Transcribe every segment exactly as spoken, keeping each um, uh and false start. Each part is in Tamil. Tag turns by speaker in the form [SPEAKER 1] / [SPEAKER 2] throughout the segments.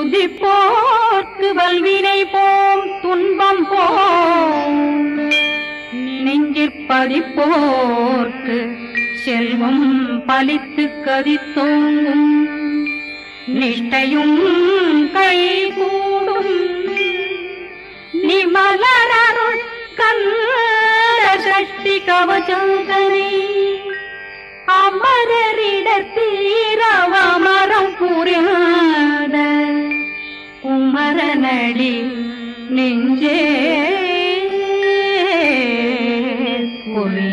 [SPEAKER 1] துதிப்போர்க்கு வல்வினை போம் துன்பம் போம் நெஞ்சிற்பதிப்போர்க்கு செல்வம் பலித்து கதித்தோங்கும் நிஷ்டையும் கை கூடும் நிமலரருள் கந்த சக்தி கவசந்தனை அமரரிடத்தீரவமரம் புரியாத குமரனடி நெஞ்சே புரி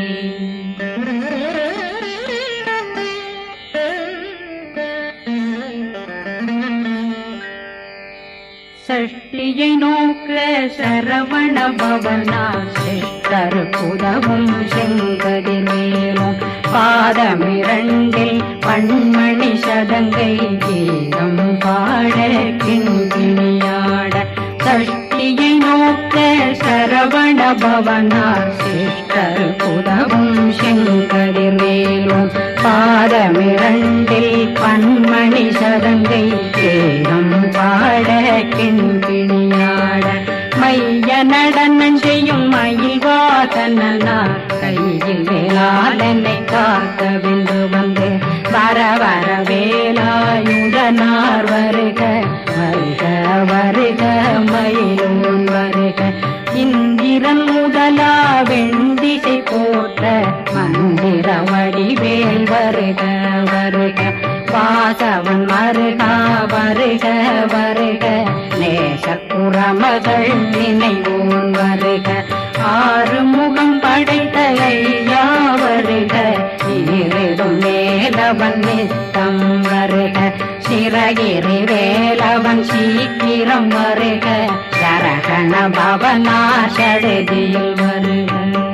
[SPEAKER 1] சஷ்டியை நோக்க சரவண பவனா சிஷ்டர் புதவும் செங்கதிர்வேலும் பாதமிரண்டில் பண்மணி சதங்கை கீதம் பாட கிண்கிணியாட சஷ்டியை நோக்க சரவண பவனா சிஷ்டர் புதவும் செங்கதிர்வேலும் பாதமிரண்டில் பண்மணி சதங்கை கீதம் பாட கிண்கிணியாட மைய நடனம் செய்யும் மயில் வாசனார் கையில் வேளாளனை காக்க வென்று வந்து வர வர வேலாயுதனார் வருக வருக வருக மயிலோன் வருக இந்திரன் முதலா வெண்டிசை போற்ற மந்திர வடிவேல் வருக வருக வாசவன் வருக வருக வருக நேசக்குறமகள் நினைவோன் வருக ஆறு முகம் படைத்த ஐயா வருக ஈரிடும் மேலவன் நித்தம் வருக சிறகிரி வேலவன் சீக்கிரம் வருக சரகண பவனா சடுதியில் வருக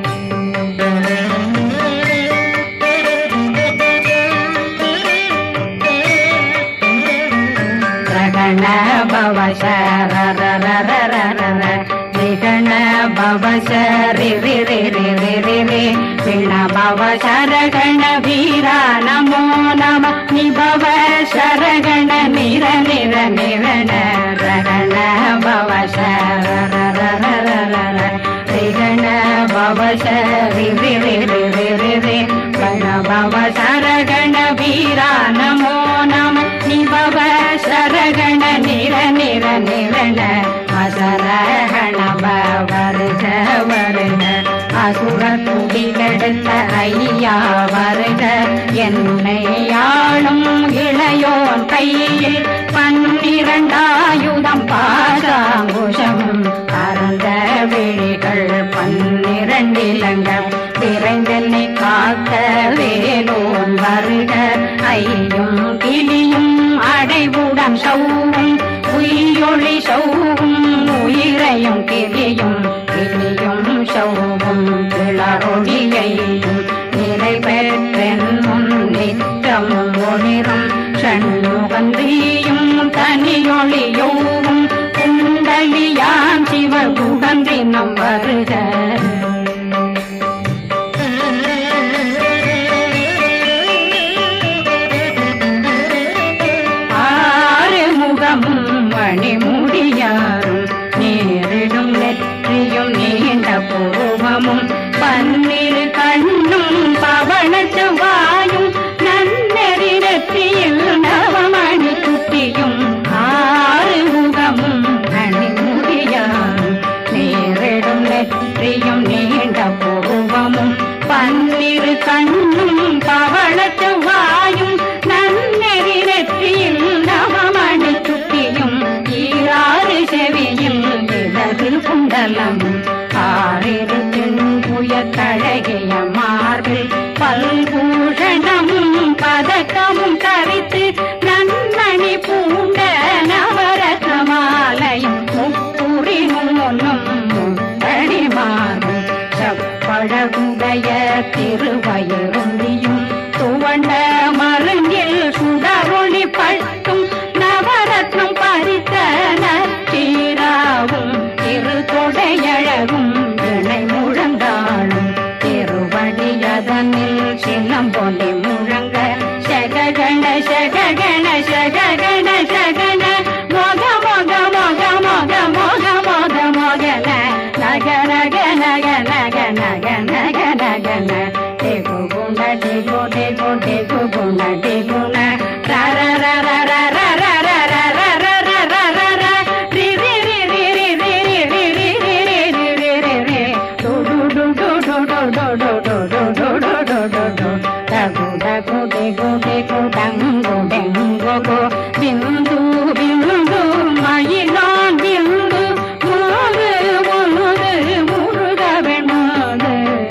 [SPEAKER 1] ரகண பவ சரரரரரர நிகண பவ சரி ரி ரி ரி ரி ரி ரி பிண பவ சரகண வீரா நமோ நம நிபவ சரகண நிர நிர நிரண ரகண பவ சரரரரரர ரிகண பவ சரி ரி ரி ரி ரி ரி ரி பிண பவ சரகண வீரா நமோ நம நிபவ சரகண நிர நிர நிரண அசரகண வருக வருக அசுர குடிகெடுத்த ஐயா வருக என்னை ஆளும் இளையோன் கையில் பன்னிரண்டாயுதம் பாசாங்குஷம் பரந்த விழிகள் பன்னிரண்டிலங்கள் விரைந்தென்னை காக்க வேலோன் வருக ஐயும் கிளியும் அடைவுடன் சௌவும் உயிரொளி சௌவும் உயிரையும் கிளியும் கிளியும் சௌவும் கிளரொளியையும் நிறைவேற்றென் முன் நித்தமும் ஒளிரும் சண்முகந்தியும் தனியொளியோவும் குண்டலியாம் சிவ குகந்தினம் வருக மணிமுடியாரும் நேரிடும் நெற்றியும் நீண்ட பூர்வமும் பன்னிரு கண்ணும் பவன செவ்வாயும் நன்னெறி நெற்றியில் நவமணி குட்டியும் ஆறு முகமும் மணிமுடியாரும் நேரிடும் நெற்றியும் நீண்ட பூர்வமும் பன்னிரு கண்ணும் பவன செவ்வாயும் நன்னெறி நெற்றியில் நவமணி குட்டியும் ஈராறு செவியில் விலகில் குண்டலம் ஆறிரு தென்புய தழகிய மார்பில் பல்பூஷணமும் பதக்கமும் தரித்து நன்னணி பூண்ட நவரத்ன மாலையும் முப்புரி நூலும் முத்தடி மாறும் செப்பழகுடைய திருவயருந்தியும் துவண்ட மருங்கில் சுடரொளி பட்டும் நவரத்னம் பறித்த நச்சீராவும் திரு தொடையழகும் இணை முழங்காளும் திருவடியதனில் சிலம்பொலி முழங்க சககண சககண சககண சகன மொக டெகு டெகு டங்கு டெங்கு கோ பிந்து பிந்து மயிலான் பிந்து முருகு முருகு முருக வேண்டாது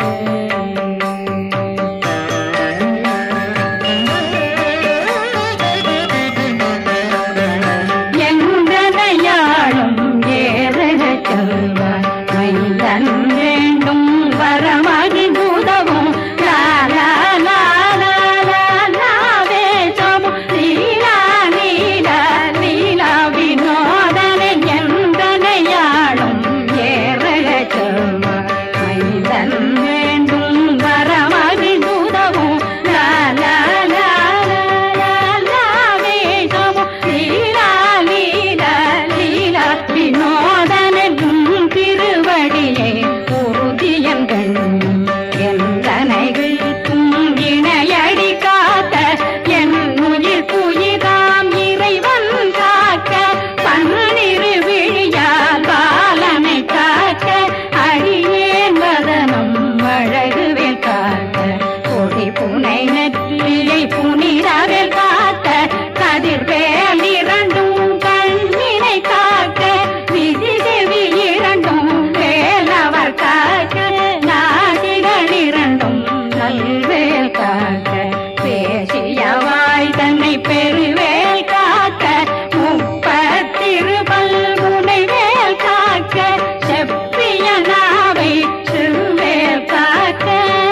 [SPEAKER 1] எந்தனையாளும் ஏறக செல்வார் மைந்தன் வேண்டும் வரமகி உதவும் லாலா லாலா லாவே சமு லீலா லீலா லீலா வினோதனை எந்தனையாளும் ஏறக செல்வார் மைந்தன் வேண்டும் வரமகி உதவும் லாலா லாலா லாவே சமு லீலா லீலா லீலா வினோதனும் திருவடியை உறுதியங்கள் எந்தனைகளுக்கும் இணையடி காத்த என் உயிர் புயிராம் இறைவன் காக்க பன்னிரு விழியால் பாலனை காக்க அடியேன் வதனம் அழகுவேல் காக்க கொடி புனை நெற்றியை புனிதவேல் காத்த கதிர்வேல் இரண்டும் கண்ணினை காக்க விதி செவி இரண்டும் வேலவர் காக்க நாசிகள் இரண்டும் நல்வேல் காக்க பேசியவாய் தன்னை பெருவேல் காக்க முப்பத்திருபல் முனைவேல் காக்க செப்பிய நாவை சிறுவேல் காக்க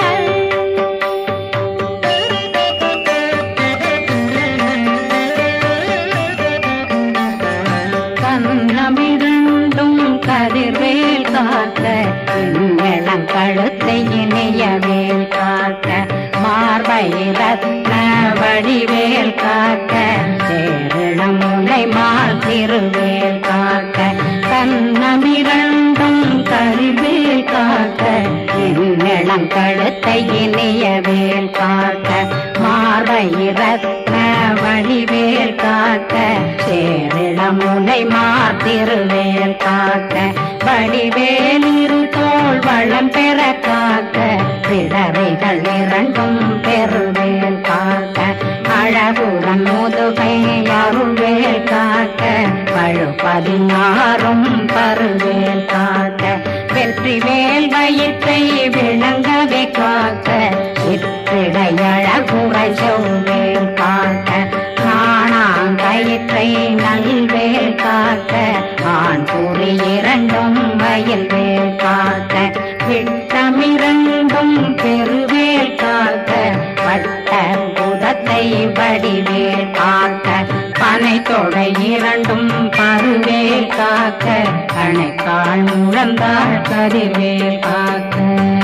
[SPEAKER 1] கண்ணமிரண்டும் கதிர்வேல் காக்க இளம் கழுத்தை இணையவேல் காக்க மார்பை ரத்ன வடிவேல் காக்க சேரணம் முனை மால் திருவேல் காக்க கண்ணமிரண்டும் கதிர்வேல் காக்க இளம் கழுத்தை இணையவேல் காக்க மார்பை ரத்ன வடிவேல் காக்க சேரிடம் முனை மாத்திருவேல் காக்க வடிவேல் இரு தோள் வளம் பெற காக்க பிறவைகள் இரண்டும் பெருவேல் காக்க அழகுடன் முதுகை அருள்வேல் காக்க பழு பதினாறும் பருவேல் காக்க வெற்றி வேல் வயிற்றை விளங்கவே காக்க சிற்றிடையழகுரை செவ்வேல் காக்க நாணாங்கயிற்றை நல்வேல் காக்க ஆண் குறி இரண்டும் வயல்வேல் காக்க விட்டமிரண்டும் பெருவேல் காக்க வட்ட புதத்தை வடிவேல் காக்க பனை தொடை இரண்டும் பருவேல் காக்க கணைக்கால் முழந்தாள் கதிர்வேல் காக்க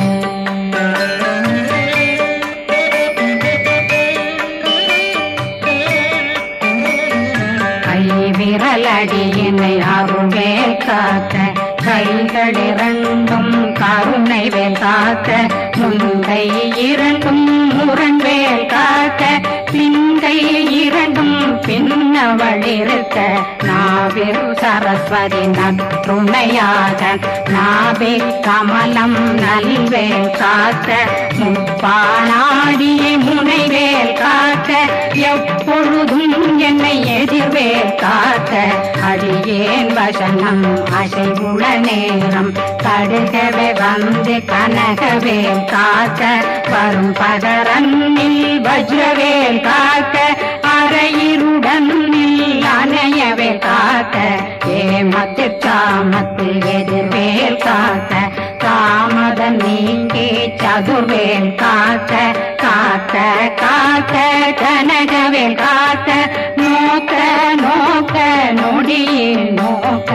[SPEAKER 1] விரலடியினை அருள்வேல் காக்க கைகள் இரண்டும் கருணை வேல் காக்க முந்தை இரண்டும் முரண்வேல் காக்க பிங்கை இரண்டும் பின்னவளிருக்க நாவில் சரஸ்வதி நற்றுணையாக நாபி கமலம் நல்வேல் காக்க முப்பானாடியை முனைவேல் காக்க எப்பொழுதும் என்னை எதிர்வேல் காக்க அடியேன் வசனம் அசைவுள நேரம் கடுகவே வந்து கனகவேல் காக்க வரும் பகரன்னில் வஜ்ரவேல் காக்க அரையிருடன் அணையவே காக்க ஏமத்து சாமத்தில் எதிர்வேல் காக்க காமதன் நீங்கி சதுர்வேல் காக்க காக்க காக்க கனகவேல் காக்க நோக்க நோக்க நொடியில் நோக்க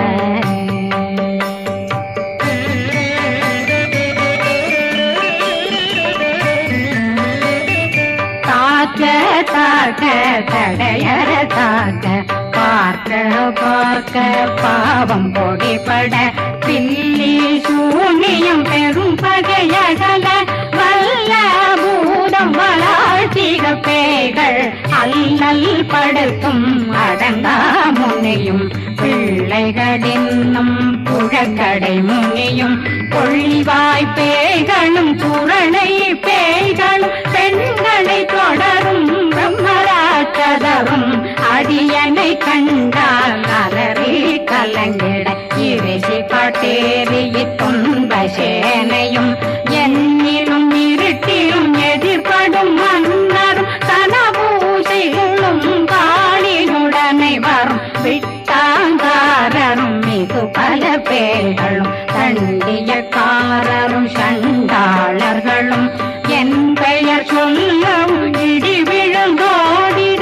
[SPEAKER 1] தாக்க தாக்க தடையற தாக்க பார்க்க பார்க்க பாவம் பொடிபட பில்லி சூனியம் பெரும் பகையகல வல்ல பூதம் வளாழ்த்திக பேய் பிள்ளைகள் அல்லல் படுத்தும் அடங்கா முனியும் பிள்ளைகளின்னும் புழக்கடை முனியும் கொள்ளிவாய் பேய்களும் குரணை பேய்களும் பெண்களை தொடரும் பிரம்மராட்சதரும் அடியனை கண்டால் அலறி கலங்கிட இரிசி பட்டேறிய துன்ப சேனையும் என்னிலும் இருட்டிலும் எதிர்படும் மன்னரும் தனபூசைகளும் காளினுடனை வரும் விட்டாங்காரரும் மிகு பல பேர்களும் தண்டியக்காரரும் சண்டாளர்களும் என் பெயர் சொல்லவும் இடி விழுந்தோடிட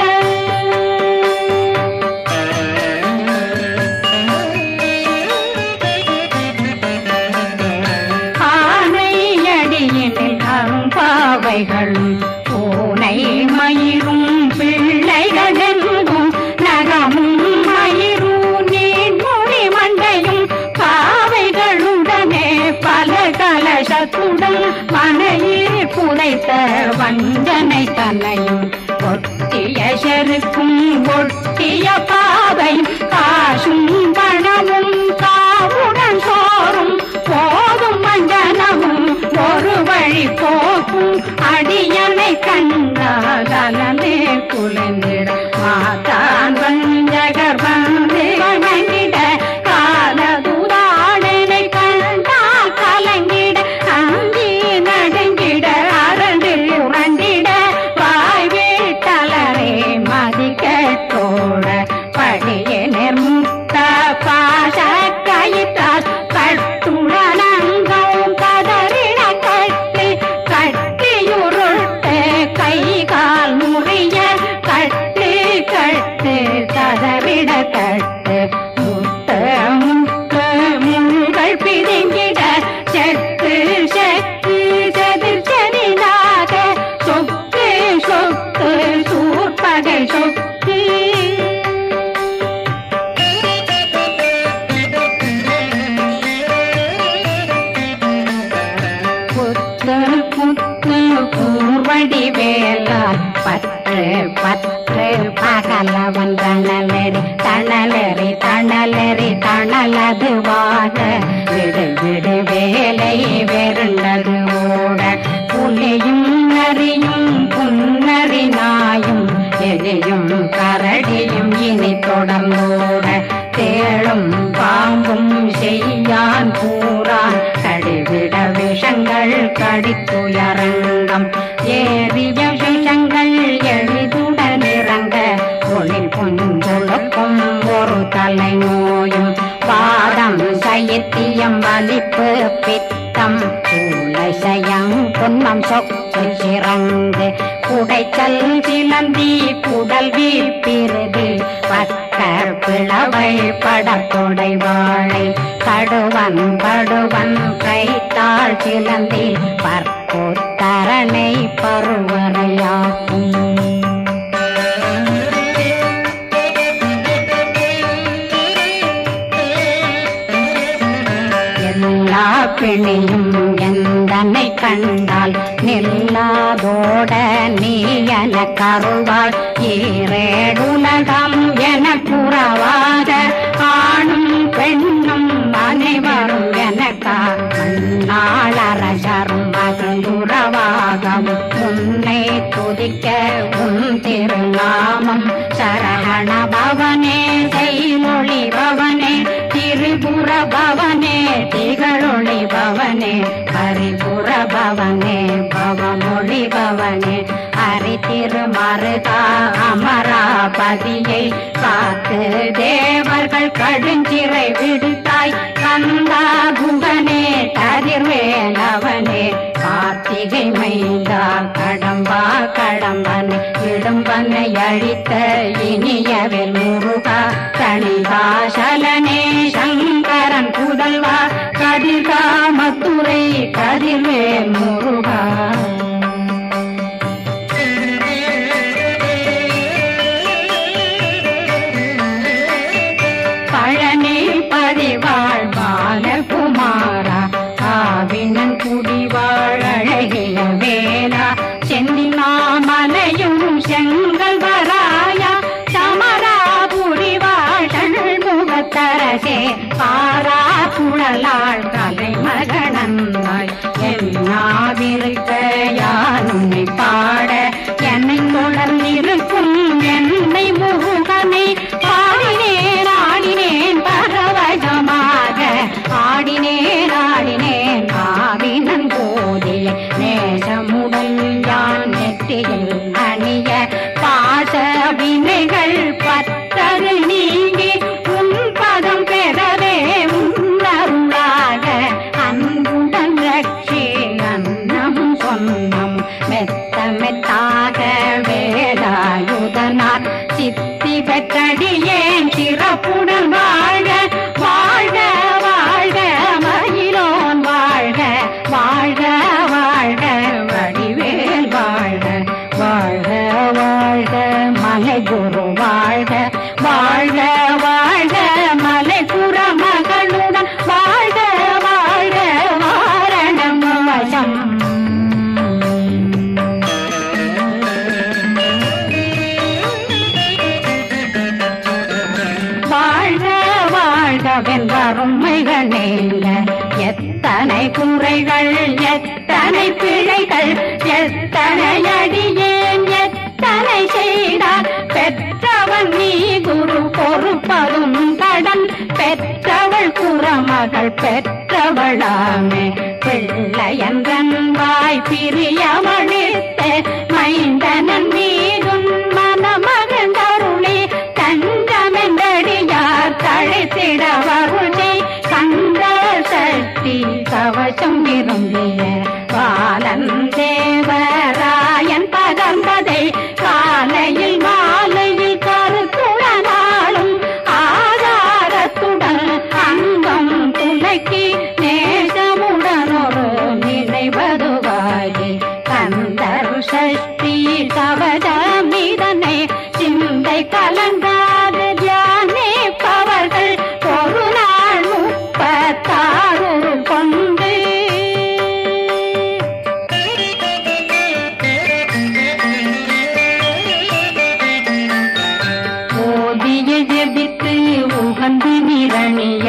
[SPEAKER 1] ஆனையடியினில் அரும்பாவைகளும் பூனை மயிரும் பிள்ளைகளெங்கும் நகமும் மயிரும் நீர்மொழி மண்டையும் பாவைகளுடனே பல கலசத்துடன் மனையில் புதைத்த வஞ்சனை தன்னையும் ஒட்டிய செருக்கும் ஒட்டிய பாவையும் காசும் பணமும் காவுடன் சோறும் போதும் மஞ்சனமும் ஒரு வழி போக்கும் அடியனை கண்டாலே குலைந்திட மாதான் வஞ்சகர் வந்து வணங்கிட காலதுராடனை கண்டால் கலங்கிட அஞ்சி நடுங்கிட அரண்டில் உரண்டிட வாய் வீட்டலரே மதிக்கத்தோட படியனர் முத்த பாச கயிற்றால் கட்டுடனங்கும் கதறிட கட்டி கட்டியுருட்டு கை கால் முறிய கட்டு கட்டு கதறிட கட்டு முத்த முத்த முள்கள் பிதுங்கிட செத்து செத்து செதிர் செதிலாக சொக்கு சொக்கு சூர்பகை சொக்கு புத்து புத்து கூர்வடி வேலால் பற்று பற்று பகலவன் தணலெறி தணலெறி தணலெறி தணலதுவாக விடு விடு வேலை வெருண்டது ஓட புலியும் நரியும் புன்னரி நாயும் எலியும் கரடியும் இனி தொடர்ந்தோட தேளும் பாம்பும் செய்யான் கூறான் கடிவிட விஷங்கள் கடித்துயரங்கம் ஏறிய விஷங்கள் எளிதுடன் இறங்க ஒளில் பொஞ்சொழுக்கும் ஒரு தலை நோயும் பாதம் சைத்தியம் வலிப்பு பித்தம் சூளைசயம் பொன்னம் சொக்கு சிறந்து குடைச்சல் சிலந்தி குடல் வீழ்பிருதி பக்கர் பிளவை படத்தொடை வாழை கடுவன் படுவன் கைத்தாள் சிலந்தி பற்போத்தரணை பருவரையாக்கும் எல்லா பிணியும் எந்தனை கண்டால் நில்லாதோட நீ என கருவாள் ஈரேடுலகம் என புறவாத ஆணும் பெண்ணும் அனைவரும் எனக்கா மண்ணாளரசரும் மகிழ்ந்துறவாகவும் உன்னை துதிக்க உன் திருநாமம் சரவண பவனே செய்மொழி பவனே திரிபுர பவனே திகழொளி பவனே ஹரிபுர பவனே பவமொழி பவனே ஹரி திருமருதா அமராபதியை காத்து தேவர்கள் கடுஞ்சிறை விடுத்தாய் கந்தா குகனே கதிர்வேலவனே கார்த்திகை மைந்தா கடம்பா கடம்பன் இடும்பனை அழித்த இனியவில் முருகா தணிகாசலனே சங்கரன் புதல்வா கதிர்காமத்துறை கதிர்வேல் முருகா பழனி பதிவாழ் பாலகுமாரா ஆவினன் குடிவாழ் அழகிய வேலா செந்தினாமலையும் செங்க கல்லாள் கலைமகனந்தாய் என்னாவிருக்க யானுன்னை பாட என்னை தொடர்ந்திருக்கும் என்னை முருகனை பாடினேன் ஆடினேன் பரவசமாக ஆடினேன் ஆடினேன் ஆவினன் போதிய நேசமுடன் யான் நெற்றியில் அணிய பாச வினைகள் பத்தது நீங்கி உன் பதம் பெறவே உன்னருளாக அன்புடன் ரட்சி அன்னம் சொன்னம் மெத்த மெத்தாக வேலாயுதனார் சித்தி பெற்றடியேன் சிறப்புடன் வாழ்க வாழ்க வாழ்க மயிலோன் வாழ்க வாழ்க வாழ்க வடிவேல் வாழ்க வாழ்க வாழ்க மலை குரு வாழ்க வாழ்க வாழ்க மலை குர மகளுடன் வாழ்க வாழ்க வாரணம் வசம் வாழ்க வாழ்க வென்றருமைகள் நீங்க எத்தனை குறைகள் எத்தனை பிழைகள் எத்தனை அடியேன் எத்தனை செய்தார் பெற்றவன் நீ குரு பொறுப்பதும் கடன் பெற்றவள் குறமகள் பெற்றவளாமே பிள்ளையன்றன் வாய் பிரியமளித்த மைந்தனன் மீதும் மனமகந்தருளி தஞ்சமென்றடியார் தழைத்திட வருளை கந்த சக்தி கவசம் விரும்பிய பாலன் தேவராயன் பகர்ந்ததை காலையில் மாலையில் கருத்துடனாலும் ஆதாரத்துடன் அங்கம் துலக்கி நேசமுடன் ஒரு நினைவதுவாகி கந்தர் சஷ்டி கவசமிதனை சிந்தை கலங்காது தியானிப்பவர்கள் ஒரு நாள் முப்பத்தாறு கொண்டு ஓதிய ஜெபித்து உகந்து நிரணிய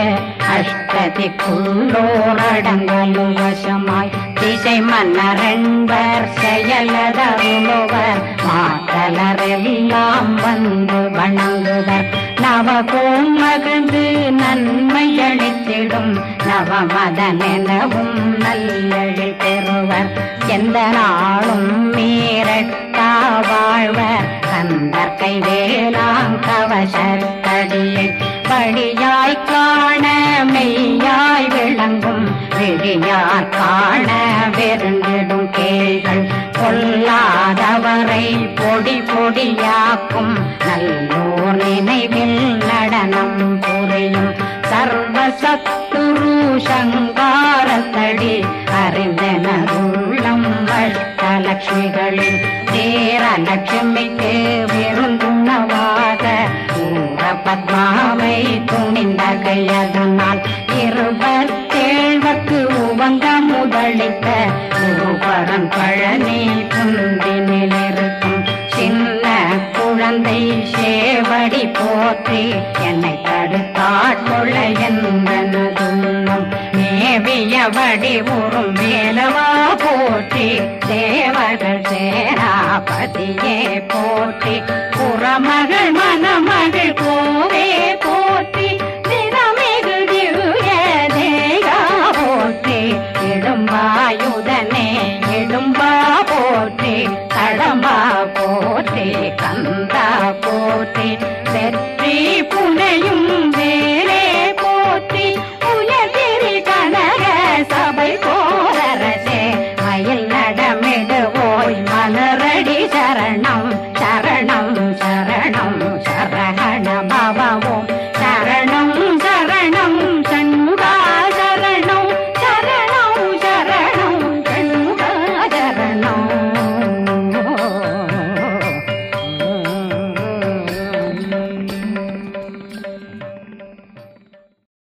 [SPEAKER 1] அஷ்டதிக்குள்ளோரடங்கலும் வசமாய் திசை மன்னரென்பர் செயலதருளுவர் மாத்தலரெல்லாம் வந்து வணங்குவர் நவகோம் மகிழ்ந்து நன்மை அளித்திடும் நவமதனெனவும் நல்லெழில் பெறுவர் எந்த நாளும் மீறட்டா வாழ்வர் கந்தர் கைவேலாம் கவசத்தடியை படியாய் காண மெய்யாய் விளங்கும் விழியார் காண வெருண்டிடும் கேள்கள் கொல்லாதவரை பொடி பொடியாக்கும் நல்லோர் நினைவில் நடனம் புரியும் சர்வசத்துரு சங்காரத்தடி அறிந்தனருள்ளம் அஷ்டலட்சுமிகளில் தேரலட்சுமிக்கு விருந்துணவாக ஊர பத்மாவை துணிந்த கையதனால் இருபத்தேழ்வர்க்கு உவங்க முதலித்த குருபரன் பழனி குந்தினில் இருக்கும் சின்ன குழந்தை சேவடி போற்றி என்னை தடுத்தாட்கொள்ள என்பனதுள்ளம் மேவிய வடிவுறும் மேலவா போற்றி தேவர்கள் சேனாபதியே போற்றி புறமகள் மணமகள் கோவே போற்றி தினமிகு திவ்ய தேகா போற்றி இடும்பாயுதனே இடும்பா போற்றி கடம்பா போற்றி கந்தா போற்றி வெற்றி புனையும்